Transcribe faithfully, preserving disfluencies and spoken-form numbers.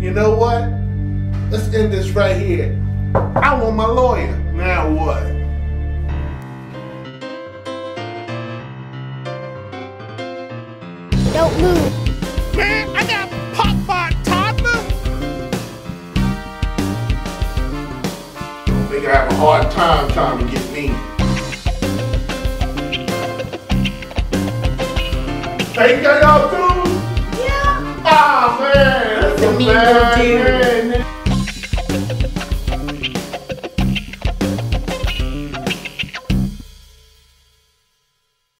You know what? Let's end this right here. I want my lawyer. Now what? Don't move. Man, I got popped by a toddler. They gonna have a hard time trying to get me. Hey, you got y'all too? Yeah. Ah, man. That's The a mean bad little dude. man.